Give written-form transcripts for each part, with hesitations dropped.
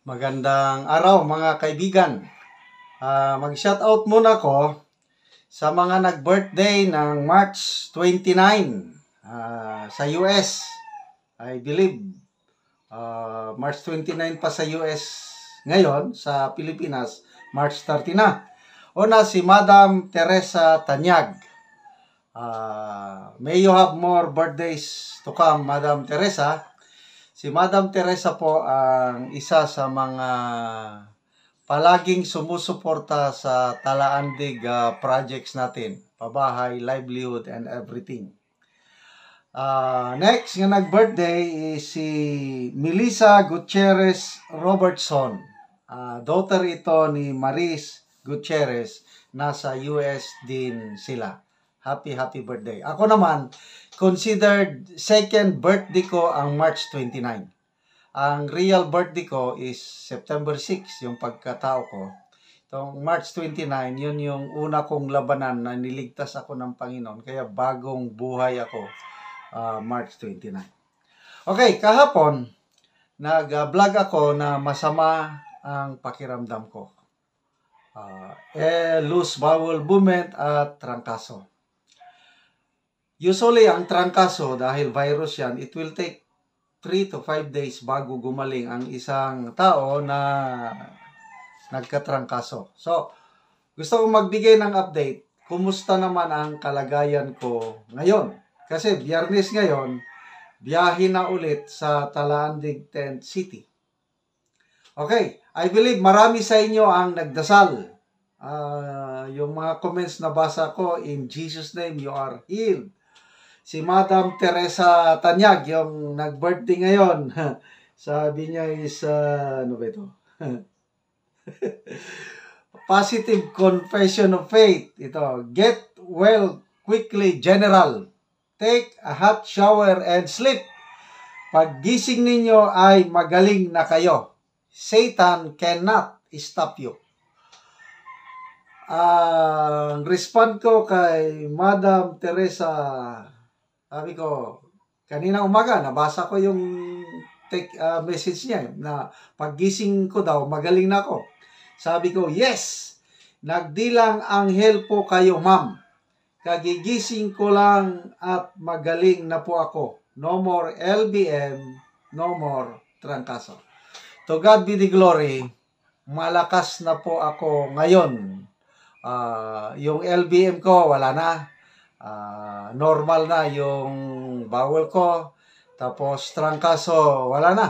Magandang araw mga kaibigan. Mag-shoutout muna ko sa mga nag-birthday ng March 29 sa US. I believe March 29 pa sa US ngayon, sa Pilipinas March 30 na. Una si Madam Teresa Tanyag. May you have more birthdays to come, Madam Teresa. Si Madam Teresa po ang isa sa mga palaging sumusuporta sa Talaandig projects natin. Pabahay, livelihood, and everything. Next nga nag-birthday is si Melissa Gutierrez Robertson. Daughter ito ni Maris Gutierrez. Nasa US din sila. Happy birthday. Ako naman, considered second birthday ko ang March 29. Ang real birthday ko is September 6, yung pagkatao ko. Itong March 29, yun yung una kong labanan na niligtas ako ng Panginoon. Kaya bagong buhay ako March 29. Okay, kahapon, nag-vlog ako na masama ang pakiramdam ko. Loose bowel movement at trangkaso. Usually, ang trangkaso, dahil virus yan, it will take 3 to 5 days bago gumaling ang isang tao na nagkatrangkaso. So, gusto kong magbigay ng update. Kumusta naman ang kalagayan ko ngayon? Kasi Biyernes ngayon, biyahe na ulit sa Talaandig Tent City. Okay, I believe marami sa inyo ang nagdasal. Yung mga comments na basa ko, in Jesus' name, you are healed. Si Madam Teresa Tanyag, yung nag-birthday ngayon, sabi niya is, ano ba ito? Positive confession of faith. Ito, get well quickly, general. Take a hot shower and sleep. Pag gising ninyo ay magaling na kayo. Satan cannot stop you. Respond ko kay Madam Teresa, sabi ko, kanina umaga, nabasa ko yung message niya na paggising ko daw, magaling na ako. Sabi ko, yes, nagdilang anghel po kayo, ma'am. Kagigising ko lang at magaling na po ako. No more LBM, no more trangkaso. To God be the glory, malakas na po ako ngayon. Yung LBM ko, wala na. Normal na yung bowel ko. Tapos trangkaso, wala na.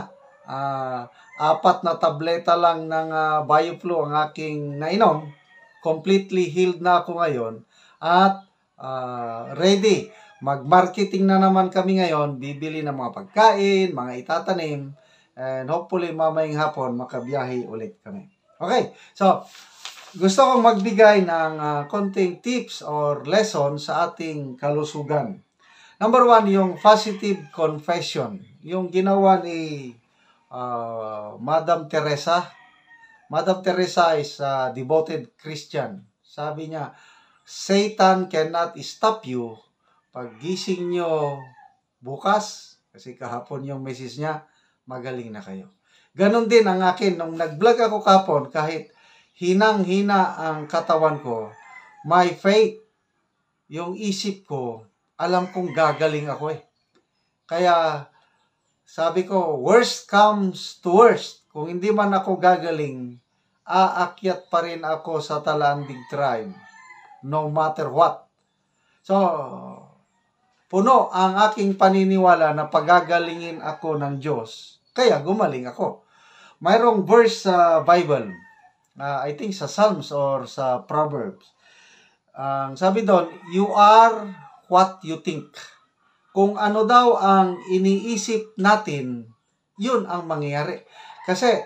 4 na tableta lang ng BioFlu ang aking nainom. Completely healed na ako ngayon. At ready. Mag-marketing na naman kami ngayon. Bibili ng mga pagkain, mga itatanim. And hopefully mamayang hapon makabiyahe ulit kami. Okay, so gusto kong magbigay ng konting tips or lesson sa ating kalusugan. Number 1, yung positive confession. Yung ginawa ni Madam Teresa. Madam Teresa is a devoted Christian. Sabi niya, Satan cannot stop you. Pag gising nyo bukas, kasi kahapon yung message niya, magaling na kayo. Ganon din ang akin. Nung nag-vlog ako kahapon, kahit hinang-hina ang katawan ko, my faith, yung isip ko, alam kong gagaling ako eh. Kaya, sabi ko, worst comes to worst. Kung hindi man ako gagaling, aakyat pa rin ako sa Talaandig Tribe, no matter what. So, puno ang aking paniniwala na pagagalingin ako ng Diyos, kaya gumaling ako. Mayroong verse sa Bible, I think sa Psalms or sa Proverbs. Sabi doon, you are what you think. Kung ano daw ang iniisip natin, yun ang mangyayari. Kasi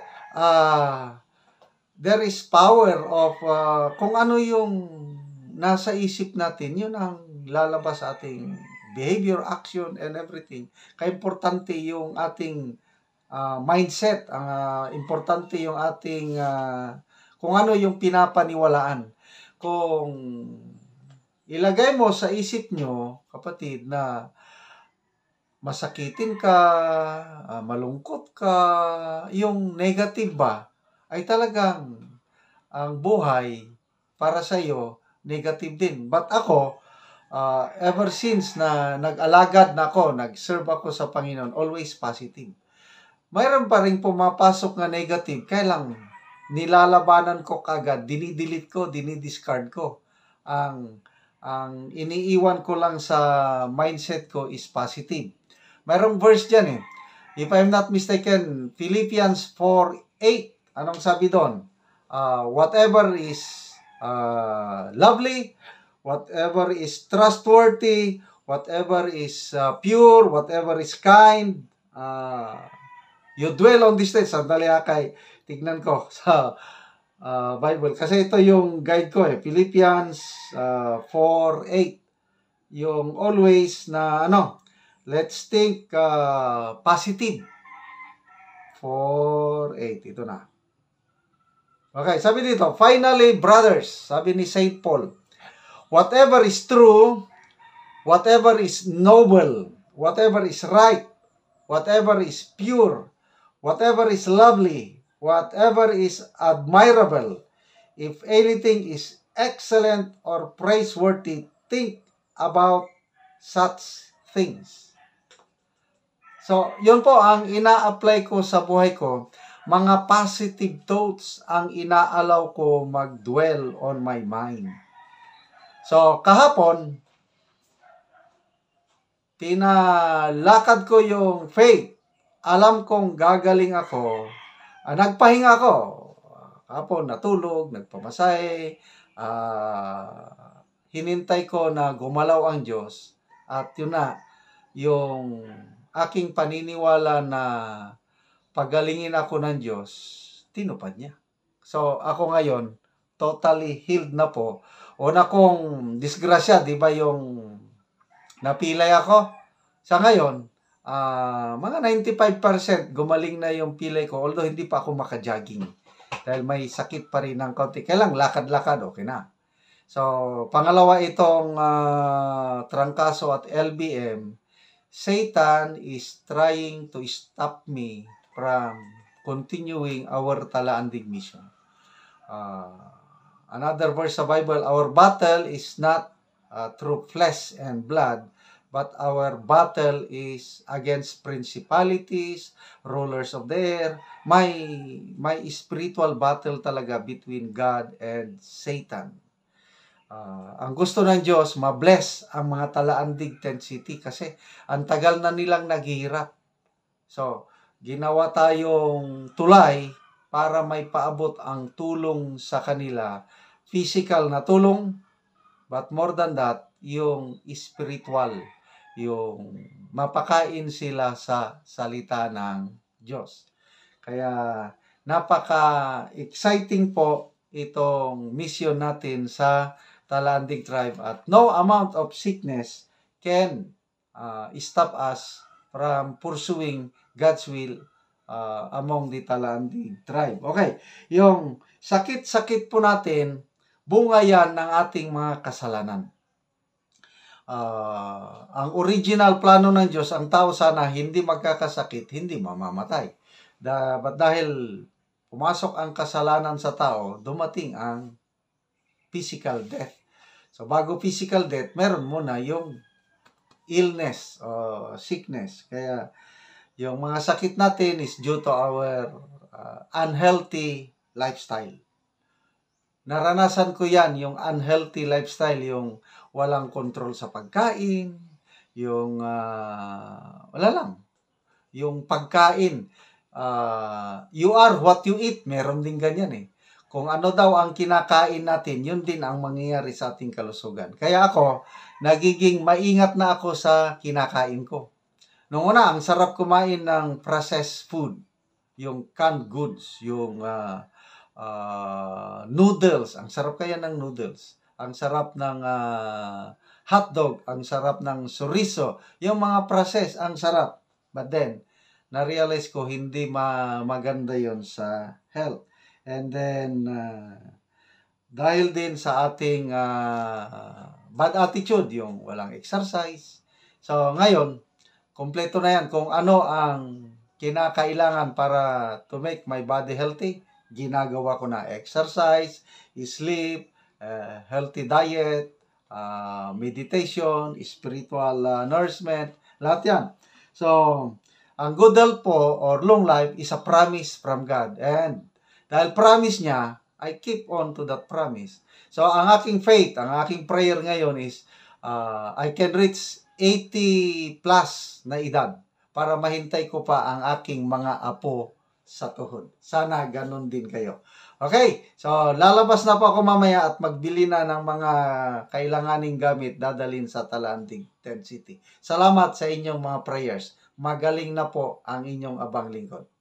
there is power of kung ano yung nasa isip natin, yun ang lalabas sa ating behavior, action, and everything. Kaya importante yung ating mindset, importante yung ating kung ano yung pinapaniwalaan. Kung ilagay mo sa isip nyo, kapatid, na masakitin ka, malungkot ka, yung negative ba, ay talagang ang buhay para sa iyo negative din. But ako, ever since na nag-alagad na ako, nag-serve ako sa Panginoon, always positive. Mayroon pa rin pumapasok na negative, kaya lang nilalabanan ko kagad, dinidelete ko, dinidiscard ko. Ang iniiwan ko lang sa mindset ko is positive. Mayroong verse dyan eh. If I'm not mistaken, Philippians 4:8. Anong sabi doon? Whatever is lovely, whatever is trustworthy, whatever is pure, whatever is kind, you dwell on this things. Sandali kay tignan ko sa Bible. Kasi ito yung guide ko eh. Philippians 4:8. Yung always na let's think positive. 4:8. Ito na. Okay, sabi dito, finally, brothers, sabi ni Saint Paul, whatever is true, whatever is noble, whatever is right, whatever is pure, whatever is lovely, whatever is admirable, if anything is excellent or praiseworthy, think about such things. So, yun po ang ina-apply ko sa buhay ko. Mga positive thoughts ang inaalaw ko mag-dwell on my mind. So, kahapon, pinalakad ko yung faith. Alam kong gagaling ako. Nagpahinga ako. Kahapon, natulog, nagpamasahe. Hinintay ko na gumalaw ang Diyos. At yun na, yung aking paniniwala na pagalingin ako ng Diyos, tinupad niya. So, ako ngayon, totally healed na po. Una kong disgrasya, di ba yung napilay ako? Sa ngayon, mga 95% gumaling na yung pilay ko, although hindi pa ako makajogging. Dahil may sakit pa rin ng kaunti. Kailang lakad-lakad, okay na. So, pangalawa itong trangkaso at LBM, Satan is trying to stop me from continuing our Talaandig mission. Another verse sa Bible, our battle is not through flesh and blood, but our battle is against principalities, rulers of the air. May spiritual battle talaga between God and Satan. Ang gusto ng Diyos, ma-bless ang mga Talaandig Tent City kasi ang tagal na nilang naghihirap. So, ginawa tayong tulay para may paabot ang tulong sa kanila. Physical na tulong, but more than that, yung spiritual, yung mapakain sila sa salita ng Diyos. Kaya napaka-exciting po itong mission natin sa Talaandig Tribe at no amount of sickness can stop us from pursuing God's will among the Talaandig Tribe. Okay, yung sakit-sakit po natin, bunga yan ng ating mga kasalanan. Ang original plano ng Diyos, ang tao sana hindi magkakasakit, hindi mamamatay. But dahil pumasok ang kasalanan sa tao, dumating ang physical death. So, bago physical death, meron muna yung illness o sickness. Kaya, yung mga sakit natin is due to our unhealthy lifestyle. Naranasan ko yan, yung unhealthy lifestyle, yung walang control sa pagkain, yung wala lang, yung pagkain. You are what you eat. Meron din ganyan eh. Kung ano daw ang kinakain natin, yun din ang mangyayari sa ating kalusugan. Kaya ako, nagiging maingat na ako sa kinakain ko. Noong una, ang sarap kumain ng processed food. Yung canned goods, yung noodles. Ang sarap kaya ng noodles. Ang sarap ng hotdog. Ang sarap ng chorizo. Yung mga processed, ang sarap. But then, na-realize ko hindi maganda yon sa health. And then, dahil din sa ating bad attitude, yung walang exercise. So, ngayon, Kompleto na yan kung ano ang kinakailangan para to make my body healthy. Ginagawa ko na exercise, sleep, healthy diet, meditation, spiritual nourishment, lahat yan. So, ang good health po or long life is a promise from God. And dahil promise niya, I keep on to that promise. So, ang aking faith, ang aking prayer ngayon is I can reach 80 plus na edad para mahintay ko pa ang aking mga apo sa tuhod. Sana ganun din kayo. Okay, so lalabas na po ako mamaya at magbili na ng mga kailanganing gamit dadalhin sa Talandig, Tent City. Salamat sa inyong mga prayers. Magaling na po ang inyong abang lingkod.